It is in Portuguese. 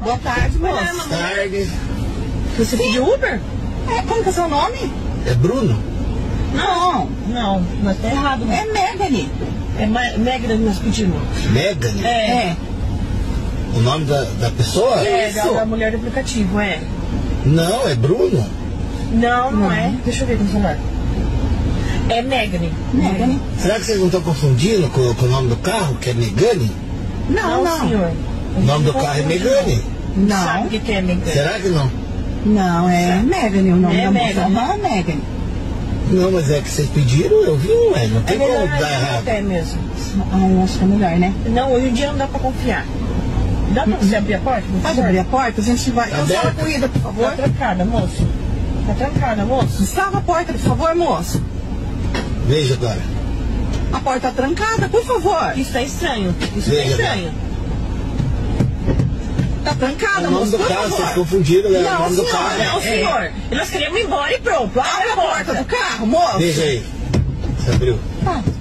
Boa tarde, moço. Boa tarde. Você pediu Uber? Como que é seu nome? É Bruno? Não, Mas tá errado, né? é Megane. É Megane que nós pedimos. Megane? É. O nome da pessoa? É, Isso. da mulher do aplicativo, é. Não, é Bruno. Não é. Deixa eu ver com o celular. É Megane. Megane. Será que vocês não estão confundindo com o nome do carro, que é Megane? Não. senhor. O nome do carro é Megane. Sabe o que é Megane? Será que não? Não, é Megane o nome É da moça. Megane. Aham, Megane. Não, mas é que vocês pediram, eu vi, ué. Não tem como dar errado. até mesmo. Eu acho que é melhor, né? Não, hoje em dia não dá pra confiar. Dá pra você abrir a porta? por Pode favor? abrir a porta? A gente vai. Tá Eu só a aberta? corrida, por Tá favor. trancada, moço. Tá trancada, moço. Destrava a porta, por favor, moço. Veja agora. A porta tá trancada, por favor. Isso tá estranho. Isso Veja, tá estranho. Tá trancada, É o nome moço, do por carro, favor. vocês confundiram, né? Não, O nome do senhora, carro. Não, senhor. Nós queremos ir embora e pronto. Abre a porta do carro, moço. Veja aí. Você abriu. Ah,